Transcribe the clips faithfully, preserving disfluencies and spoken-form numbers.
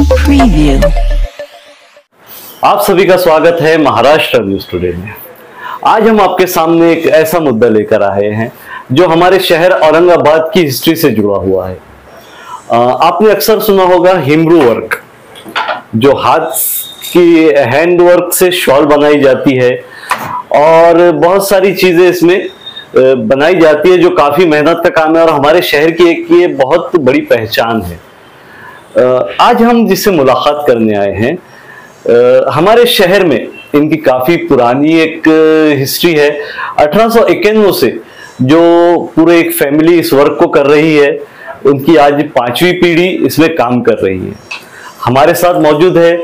preview. आप सभी का स्वागत है महाराष्ट्र न्यूज टुडे में। आज हम आपके सामने एक ऐसा मुद्दा लेकर आए हैं जो हमारे शहर औरंगाबाद की हिस्ट्री से जुड़ा हुआ है। आपने अक्सर सुना होगा हिमरू वर्क, जो हाथ की हैंड वर्क से शॉल बनाई जाती है और बहुत सारी चीजें इसमें बनाई जाती है जो काफी मेहनत का काम है और हमारे शहर की एक ये बहुत बड़ी पहचान है। आज हम जिससे मुलाकात करने आए हैं, हमारे शहर में इनकी काफी पुरानी एक हिस्ट्री है। अठारह सौ इक्यानवे से जो पूरे एक फैमिली इस वर्क को कर रही है, उनकी आज पांचवी पीढ़ी इसमें काम कर रही है। हमारे साथ मौजूद है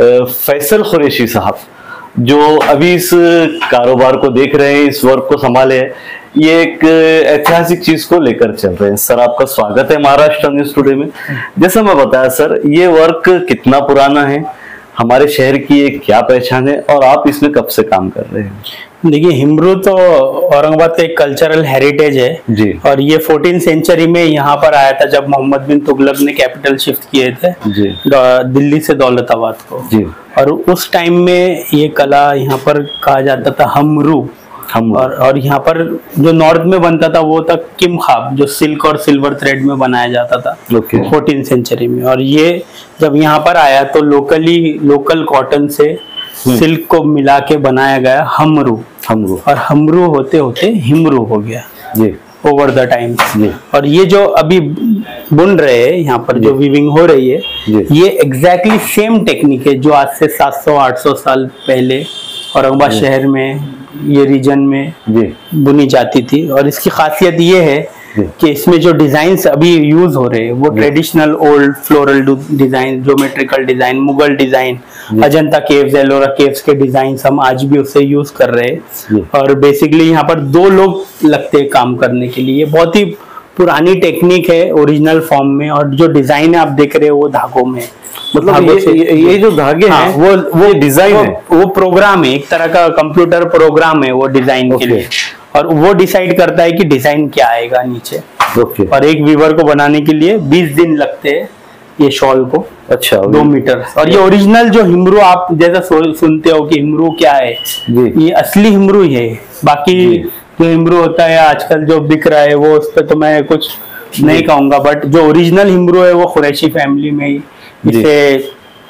फैसल कुरैशी साहब, जो अभी इस कारोबार को देख रहे हैं, इस वर्क को संभाले हैं। ये एक ऐतिहासिक चीज को लेकर चल रहे हैं। सर, आपका स्वागत है महाराष्ट्र न्यूज टुडे में। जैसा मैं बताया सर, ये वर्क कितना पुराना है, हमारे शहर की एक क्या पहचान है और आप इसमें कब से काम कर रहे हैं? देखिए, हिमरू तो औरंगाबाद का एक कल्चरल हेरिटेज है जी। और ये फोर्टीन सेंचुरी में यहाँ पर आया था जब मोहम्मद बिन तुगलक ने कैपिटल शिफ्ट किए थे जी। दिल्ली से दौलताबाद को जी। और उस टाइम में ये कला यहाँ पर कहा जाता था हमरू। हम और और यहाँ पर जो नॉर्थ में बनता था वो था किमखाब, जो सिल्क और सिल्वर थ्रेड में बनाया जाता था फोर्टीन सेंचुरी में। और ये जब यहाँ पर आया तो लोकली लोकल कॉटन से सिल्क को मिला के बनाया गया हमरू। हमरू और हमरू होते होते हिमरू हो गया जी ओवर द टाइम। और ये जो अभी बुन रहे हैं यहाँ पर जो वीविंग हो रही है, ये एग्जैक्टली सेम टेक्निक है जो आज से सात सौ आठ सौ साल पहले औरंगाबाद शहर में ये रीजन में बुनी जाती थी। और इसकी खासियत ये है कि इसमें जो डिजाइन्स अभी यूज हो रहे हैं वो traditional old floral design, geometrical design, Mughal design, Ajanta caves, Ellora caves के डिजाइन हम आज भी उसे यूज कर रहे हैं। और बेसिकली यहाँ पर दो लोग लगते हैं काम करने के लिए। बहुत ही पुरानी टेक्निक है, ओरिजिनल फॉर्म में। और जो डिजाइन आप देख रहे हैं वो धागों में, मतलब ये, ये, ये जो धागे हाँ, हैं वो वो डिजाइन है, वो प्रोग्राम है, एक तरह का कंप्यूटर प्रोग्राम है वो डिजाइन के लिए। और वो डिसाइड करता है कि डिजाइन क्या आएगा नीचे। ओके। और एक वीवर को बनाने के लिए बीस दिन लगते हैं ये शॉल को। अच्छा, दो मीटर। और ये ओरिजिनल जो हिमरू आप जैसा सुनते हो कि हिमरू क्या है, ये असली हिमरू ही है। बाकी जो हिमरू होता है आजकल जो बिक रहा है वो उस पर तो मैं कुछ नहीं कहूंगा, बट जो ओरिजिनल हिमरू है वो कुरैशी फैमिली में ही इसे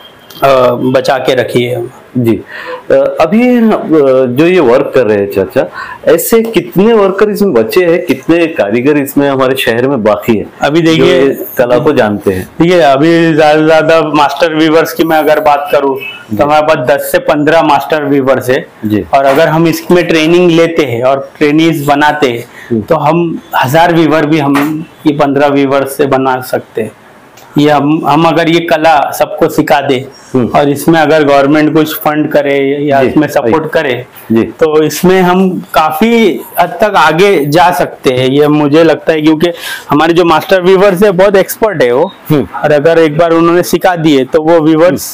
बचा के रखी है जी। अभी जो ये वर्क कर रहे हैं चाचा, ऐसे कितने वर्कर इसमें बचे हैं, कितने कारीगर इसमें हमारे शहर में बाकी है अभी? देखिए, कला को जानते हैं। ठीक है, अभी ज्यादा से ज्यादा मास्टर वीवर्स की मैं अगर बात करूं तो हमारे पास दस से पंद्रह मास्टर वीवर्स है जी। और अगर हम इसमें ट्रेनिंग लेते हैं और ट्रेनीज बनाते हैं तो हम हजार वीवर भी हम ये पंद्रह वीवर्स से बना सकते हैं। ये हम हम अगर ये कला सबको सिखा दे और इसमें अगर गवर्नमेंट कुछ फंड करे या इसमें सपोर्ट करे तो इसमें हम काफी हद तक आगे जा सकते हैं, ये मुझे लगता है। क्योंकि हमारे जो मास्टर वीवर्स है बहुत एक्सपर्ट है वो, और अगर एक बार उन्होंने सिखा दिए तो वो वीवर्स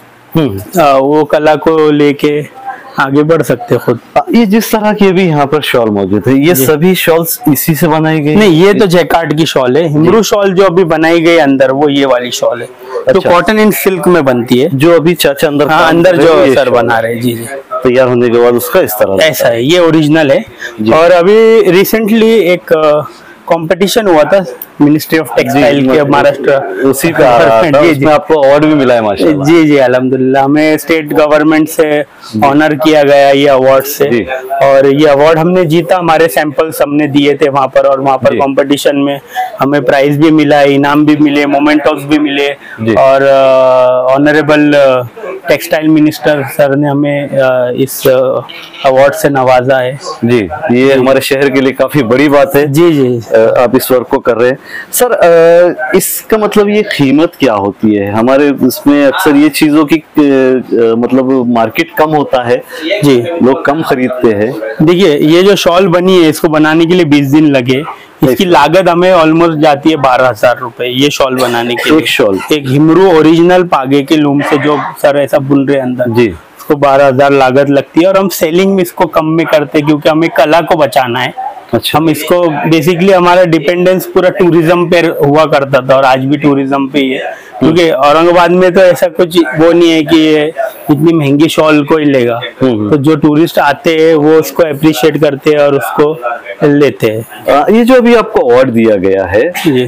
वो कला को लेके आगे बढ़ सकते खुद। ये जिस तरह की अभी यहाँ पर शॉल मौजूद है, ये सभी शॉल्स इसी से बनाई गई? नहीं, ये तो जैकार्ड की शॉल है। हिमरू शॉल जो अभी बनाई गई अंदर वो ये वाली शॉल है। अच्छा। तो कॉटन एंड सिल्क में बनती है, जो अभी चाचा अंदर हाँ, अंदर जो सर बना रहे। जी जी, तैयार होने के बाद उसका इस तरह ऐसा है, ये ओरिजिनल है। और अभी रिसेंटली एक कंपटीशन हुआ था मिनिस्ट्री ऑफ टेक्सटाइल के महाराष्ट्र, उसी का जी जी आपको अवार्ड भी मिला है माशाल्लाह। जी जी, अल्हम्दुलिल्लाह, हमें स्टेट गवर्नमेंट से ऑनर किया गया ये अवार्ड से। और ये अवार्ड हमने जीता, हमारे सैंपल्स हमने दिए थे वहाँ पर और वहाँ पर कंपटीशन में हमें प्राइज भी मिला, इनाम भी मिले, मोमेंटोस भी मिले। और ऑनरेबल टेक्सटाइल मिनिस्टर सर ने हमें इस अवार्ड से नवाजा है जी। ये हमारे शहर के लिए काफी बड़ी बात है। जी जी, आप इस वर्क को कर रहे हैं सर। इसका मतलब ये कीमत क्या होती है? हमारे इसमें अक्सर ये चीजों की मतलब मार्केट कम होता है जी, लोग कम खरीदते हैं। देखिए, ये जो शॉल बनी है इसको बनाने के लिए बीस दिन लगे। इसकी लागत हमें ऑलमोस्ट जाती है बारह हजार रुपए ये शॉल बनाने के लिए। एक शॉल, एक हिमरू ओरिजिनल पागे के लूम से जो सर ऐसा बुन रहे अंदर जी, उसको बारह हजार लागत लगती है। और हम सेलिंग में इसको कम में करते हैं क्योंकि हमें कला को बचाना है। अच्छा। हम इसको बेसिकली हमारा डिपेंडेंस पूरा टूरिज्म पे हुआ करता था और आज भी टूरिज्म पे ही है, क्योंकि औरंगाबाद में तो ऐसा कुछ वो नहीं है कि ये इतनी महंगी शॉल कोई लेगा, तो जो टूरिस्ट आते हैं वो उसको अप्रिशिएट करते हैं और उसको लेते हैं। ये जो अभी आपको अवार्ड दिया गया है,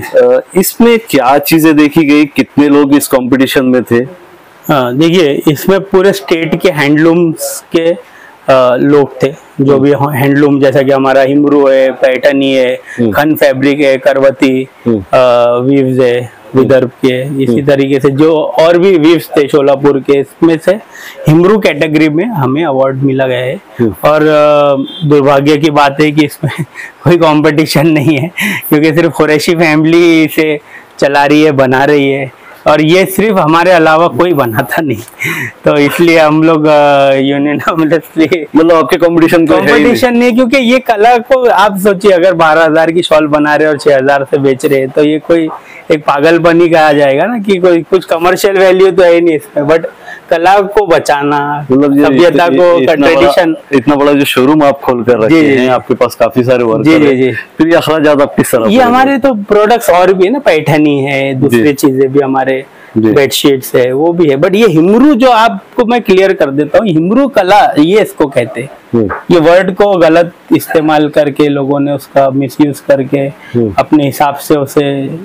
इसमें क्या चीजें देखी गई, कितने लोग इस कंपटीशन में थे? हाँ देखिए, इसमें पूरे स्टेट के हैंडलूम्स के आ, लोग थे, जो भी हैंडलूम, जैसा कि हमारा हिमरू है, पैठनी है, खन फैब्रिक है, करवती वीव्स है विदर्भ के, इसी तरीके से जो और भी वीव्स थे शोलापुर के, इसमें से हिमरू कैटेगरी में हमें अवार्ड मिला गया है। और दुर्भाग्य की बात है कि इसमें कोई कंपटीशन नहीं है, क्योंकि सिर्फ कुरैशी फैमिली से चला रही है, बना रही है, और ये सिर्फ हमारे अलावा कोई बनाता नहीं, तो इसलिए हम लोग यूनियनली मतलब आपके कंपटीशन कंपटीशन नहीं, क्योंकि ये कला को आप सोचिए, अगर बारह हजार की शॉल बना रहे और छह हजार से बेच रहे हैं, तो ये कोई एक पागलपनी कहा जाएगा ना, कि कोई कुछ कमर्शियल वैल्यू तो है नहीं इसमें, बट कला को बचाना, मतलब सभ्यता को, ट्रेडिशन। इतना बड़ा जो शोरूम आप खोल कर रखे हैं, आपके पास काफी सारे वर्क जी जी जी फिर ये अखराजात आप किस तरह? ये हमारे तो प्रोडक्ट्स और भी है ना, पैठनी है, दूसरी चीजें भी, हमारे बेडशीट्स है, वो भी है, बट ये हिमरू जो आपको मैं क्लियर कर देता हूँ, हिमरू कला ये इसको कहते हैं। ये वर्ड को गलत इस्तेमाल करके लोगों ने उसका मिसयूज करके अपने हिसाब से उसे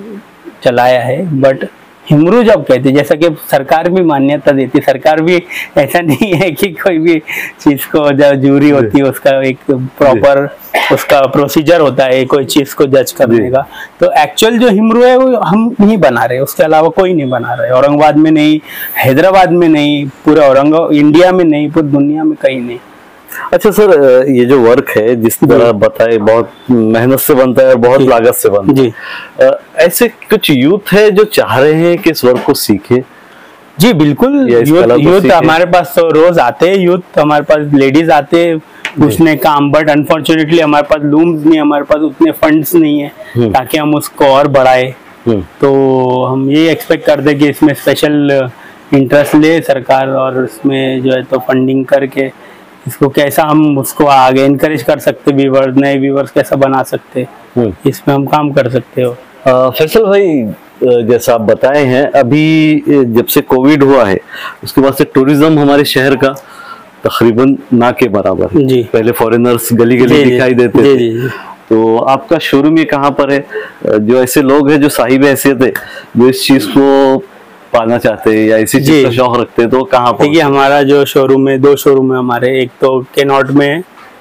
चलाया है, बट हिमरू जब कहते, जैसा कि सरकार भी मान्यता देती, सरकार भी ऐसा नहीं है कि कोई भी चीज को जब जूरी होती है उसका एक प्रॉपर उसका प्रोसीजर होता है कोई चीज को जज करने का, तो एक्चुअल जो हिमरू है वो हम नहीं बना रहे, उसके अलावा कोई नहीं बना रहे, औरंगाबाद में नहीं, हैदराबाद में नहीं, पूरे औरंगाबाद इंडिया में नहीं, पूरी दुनिया में कहीं नहीं। अच्छा सर, ये जो वर्क है जिस तरह बताए, बहुत मेहनत से बनता है और बहुत लागत से बनता है, ऐसे कुछ यूथ है जो चाह रहे हैं कि इस वर्क को सीखे? जी बिल्कुल, यूथ यूथ हमारे पास तो रोज आते हैं, यूथ हमारे पास लेडीज आते हैं पूछने काम, बट अनफॉर्चुनेटली हमारे पास लूम्स नहीं, हमारे पास उतने फंड्स नहीं है ताकि हम उसको और बढ़ाए, तो हम ये एक्सपेक्ट करते हैं कि इसमें स्पेशल इंटरेस्ट ले सरकार, और इसमें जो है तो फंडिंग करके इसको कैसा हम उसको आगे इनकरेज कर सकते, व्यूवर्स, नए व्यूवर्स कैसा बना सकते, इसमें हम काम कर सकते हो। फैसल भाई, जैसा आप बताए हैं, अभी जब से कोविड हुआ है उसके बाद से टूरिज्म हमारे शहर का तकरीबन ना के बराबर है। पहले फॉरेनर्स गली गली दिखाई देते थे, जी, जी। तो आपका शोरूम ये कहाँ पर है? जो ऐसे लोग हैं जो साहिब हैसियत है, जो इस चीज को पाना चाहते हैं या इसी चीज का शौक रखते हैं, तो कहाँ पर? देखिए, हमारा जो शोरूम है, दो शोरूम है हमारे, एक तो केनॉट में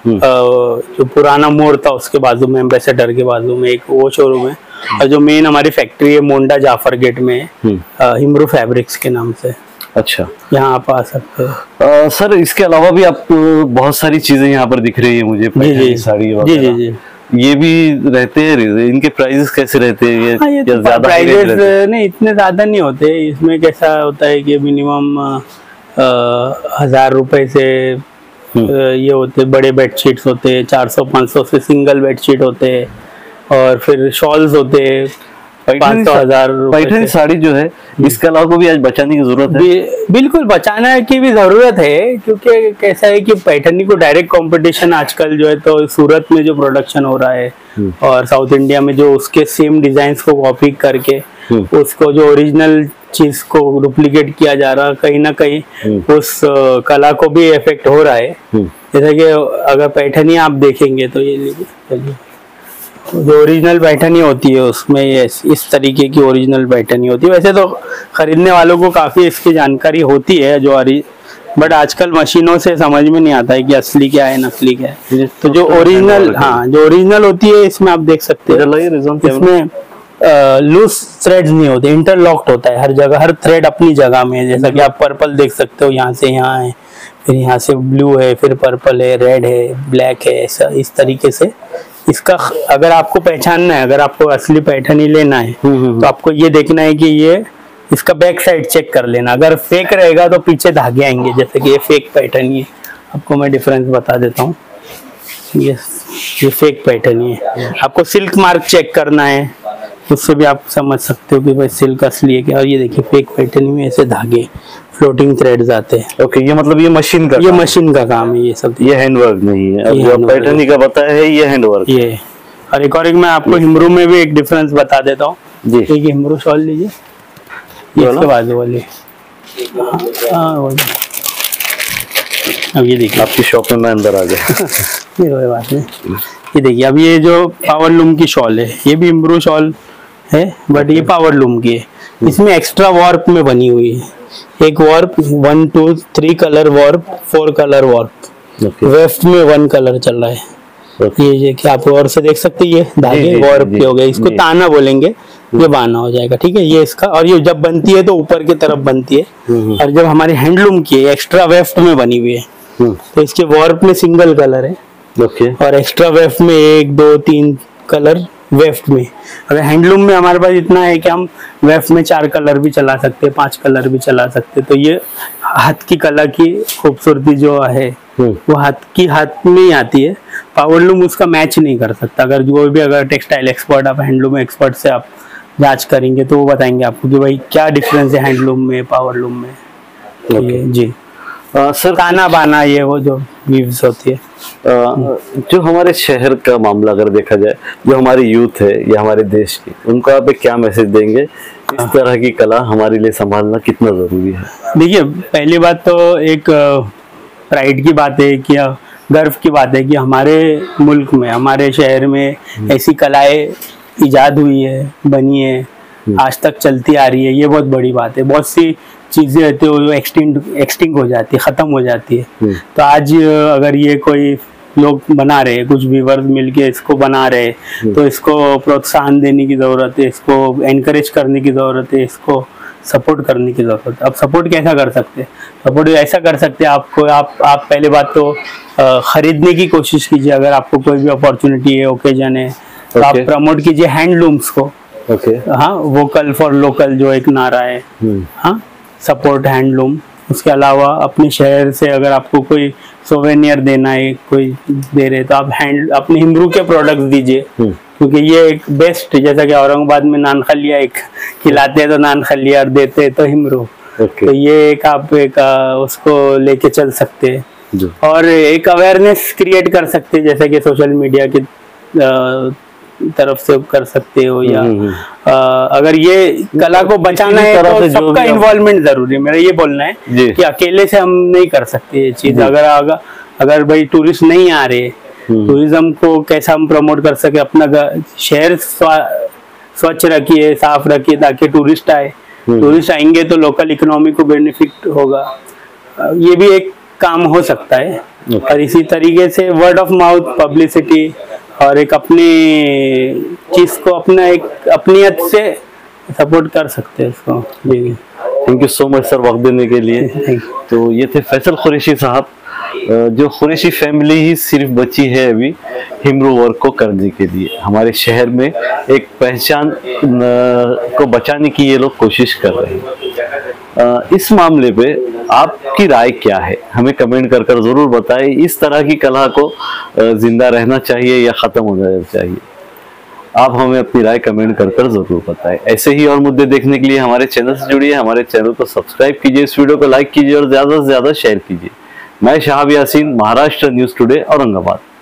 जो पुराना मोड़ था उसके बाजू में, एम्बेसडर के बाजू में एक वो शोरूम है, और जो मेन हमारी फैक्ट्री है मोंडा जाफर गेट में, हिमरू फैब्रिक्स के नाम से। अच्छा, यहाँ आप आ सकते हो। सर, इसके अलावा भी आपको बहुत सारी चीजें यहाँ पर दिख रही है मुझे, जी जी साड़ी जी जी जी ये भी रहते हैं, इनके प्राइसेस कैसे रहते हैं? ये, हाँ, ये तो ज्यादा प्राइसेस नहीं, इतने ज्यादा नहीं होते। इसमें कैसा होता है कि मिनिमम हजार रुपए से ये होते, बड़े बेडशीट्स होते हैं, चार सौ पाँच सौ से सिंगल बेडशीट होते हैं, और फिर शॉल्स होते हैं पाँच सौ हजार। पैठनी साड़ी जो है, इस कला को भी आज बचाने की जरूरत है। बिल्कुल बचाने की भी जरूरत है, क्योंकि कैसा है कि पैठनी को डायरेक्ट कंपटीशन आजकल जो है तो सूरत में जो प्रोडक्शन हो रहा है और साउथ इंडिया में जो उसके सेम डिजाइन को कॉपी करके उसको जो ओरिजिनल चीज को डुप्लीकेट किया जा रहा, कहीं ना कहीं उस कला को भी इफेक्ट हो रहा है। जैसे कि अगर पैठनी आप देखेंगे तो ये लीजिए, जो ओरिजिनल पैठनी होती है उसमें ये इस तरीके की ओरिजिनल पैठनी होती है। वैसे तो खरीदने वालों को काफी इसकी जानकारी होती है जो अरी, बट आजकल मशीनों से समझ में नहीं आता है कि असली क्या है नकली क्या है। तो जो ओरिजिनल, हाँ जो ओरिजिनल होती है, इसमें आप देख सकते हैं, इसमें लूज थ्रेड्स नहीं होते, इंटरलॉक्ड होता है हर जगह, हर थ्रेड अपनी जगह में। जैसा कि आप पर्पल देख सकते हो, यहाँ से यहाँ है, फिर यहाँ से ब्लू है, फिर पर्पल है, रेड है, ब्लैक है, ऐसा इस तरीके से इसका अगर आपको पहचानना है, अगर आपको असली पैठनी लेना है तो आपको ये देखना है कि ये इसका बैक साइड चेक कर लेना। अगर फेक रहेगा तो पीछे धागे आएंगे, जैसे कि ये फेक पैठनी है। आपको मैं डिफरेंस बता देता हूँ, ये ये फेक पैठनी है। आपको सिल्क मार्क चेक करना है, उससे भी आप समझ सकते हो कि भाई सिल्क असली है क्या। और ये देखिए फेक पैटर्न में ऐसे धागे फ्लोटिंग थ्रेड्स आते हैं। ओके, ये मतलब ये मशीन का ये मशीन का काम है ये सब, ये हैंडवर्क नहीं है। अब जो पैटर्न का बताया है ये हैंडवर्क ये। और एक और एक मैं आपको हिमरू में भी एक डिफरेंस बता देता हूँ जी। एक हिमरू शॉल लीजिए, ये इसके बाजू वाली। हाँ, अब ये देखिए आपकी शॉप में मैं अंदर आ गया। ये कोई बात नहीं। ये देखिए अब ये जो पावर लूम की शॉल है, ये भी हिमरू शॉल है बट ये पावर लूम की है। इसमें एक्स्ट्रा वॉर्प में बनी हुई है। एक warp, one two three colour warp, four colour warp. Weft में वन कलर चल रहा है। ये ये क्या आप और से देख सकते हैं, ये धागे वॉर्प के हो गए। इसको ताना बोलेंगे, ये बाना हो जाएगा। ठीक है, ये इसका। और ये जब बनती है तो ऊपर की तरफ बनती है, और जब हमारे हैंडलूम की है एक्स्ट्रा वेफ्ट में बनी हुई है तो इसके वॉर्प में सिंगल कलर है ओके, और एक्स्ट्रा वेफ्ट में एक दो तीन कलर वेफ्ट में। अगर हैंडलूम में हमारे पास इतना है कि हम वेफ्ट में चार कलर भी चला सकते हैं, पांच कलर भी चला सकते हैं। तो ये हाथ की कला की खूबसूरती जो है वो हाथ की हाथ में ही आती है। पावरलूम उसका मैच नहीं कर सकता। अगर जो भी अगर टेक्सटाइल एक्सपर्ट, आप हैंडलूम एक्सपर्ट से आप जांच करेंगे तो वो बताएंगे आपको कि भाई क्या डिफरेंस है हैंडलूम में पावरलूम में। ये जी आ, सर ताना बाना ये वो जो वीव्स होती है। आ, जो हमारे शहर का मामला अगर देखा जाए, जो हमारी यूथ है या हमारे देश की, उनको आप एक क्या मैसेज देंगे? इस तरह की कला हमारे लिए संभालना कितना जरूरी है? देखिए, पहली बात तो एक प्राइड की बात है कि गर्व की बात है कि हमारे मुल्क में, हमारे शहर में ऐसी कलाएं इजाद हुई है, बनी है, आज तक चलती आ रही है। ये बहुत बड़ी बात है। बहुत सी चीजें रहती है जो एक्सटिंग एक्सटिंग हो जाती है, खत्म हो जाती है। तो आज अगर ये कोई लोग बना रहे, कुछ व्यूअर्स मिलके इसको बना रहे, तो इसको प्रोत्साहन देने की जरूरत है, इसको एनकरेज करने की जरूरत है, इसको सपोर्ट करने की जरूरत है। अब सपोर्ट कैसा कर सकते हैं? सपोर्ट ऐसा कर सकते हैं, आपको आप आप पहले बात तो आ, खरीदने की कोशिश कीजिए। अगर आपको कोई भी अपॉर्चुनिटी है, ओकेजन है, तो आप प्रमोट कीजिए हैंडलूम्स को। ओके, हाँ, वोकल फॉर लोकल जो एक नारा है, हाँ, सपोर्ट हैंडलूम। उसके अलावा अपने शहर से अगर आपको कोई सोवेनियर देना है, कोई दे रहे, तो आप हैंड अपने हिमरू के प्रोडक्ट्स दीजिए, क्योंकि ये एक बेस्ट, जैसा कि औरंगाबाद में नान खलिया एक खिलाते हैं तो नान खलिया, और देते हैं तो हिमरू। तो ये एक आप एक उसको लेके चल सकते हैं और एक अवेयरनेस क्रिएट कर सकते हैं, जैसे कि सोशल मीडिया की तरफ से कर सकते हो, या आ, अगर ये कला को बचाना है तो सबका इन्वॉल्वमेंट जरूरी है। मेरा ये बोलना है कि अकेले से हम नहीं कर सकते ये चीज। अगर अगर अगर भाई टूरिस्ट नहीं आ रहे, टूरिज्म को कैसा हम प्रमोट कर सके, अपना शहर स्वच्छ रखिए, साफ रखिए, ताकि टूरिस्ट आए। टूरिस्ट आएंगे तो लोकल इकोनॉमी को बेनिफिट होगा। ये भी एक काम हो सकता है। और इसी तरीके से वर्ड ऑफ माउथ पब्लिसिटी और एक अपनी चीज को अपना एक अपनियत से सपोर्ट कर सकते हैं इसको। जी, thank you so much sir वक्त देने के लिए। तो ये थे फैसल कुरैशी साहब। जो कुरैशी फैमिली ही सिर्फ बची है अभी हिमरू वर्क को करने के लिए। हमारे शहर में एक पहचान को बचाने की ये लोग कोशिश कर रहे हैं। इस मामले पे आपकी राय क्या है? हमें कमेंट कर कर जरूर बताएं। इस तरह की कला को जिंदा रहना चाहिए या खत्म हो जाना चाहिए? आप हमें अपनी राय कमेंट कर कर जरूर बताएं। ऐसे ही और मुद्दे देखने के लिए हमारे चैनल से जुड़िए, हमारे चैनल को सब्सक्राइब कीजिए, इस वीडियो को लाइक कीजिए और ज्यादा से ज्यादा शेयर कीजिए। मैं शहाब यासीन, महाराष्ट्र न्यूज टुडे, औरंगाबाद।